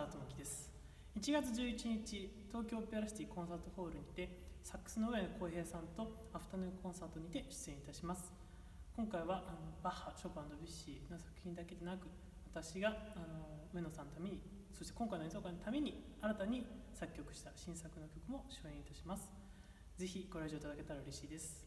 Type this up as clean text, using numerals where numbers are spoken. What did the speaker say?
沢智樹です。1月11日、東京オペラシティコンサートホールにてサックスの上野浩平さんとアフタヌーンコンサートにて出演いたします。今回はバッハ、ショパン、ドビュッシーの作品だけでなく、私が上野さんのために、そして今回の演奏会のために新たに作曲した新作の曲も初演いたします。ぜひご来場いただけたら嬉しいです。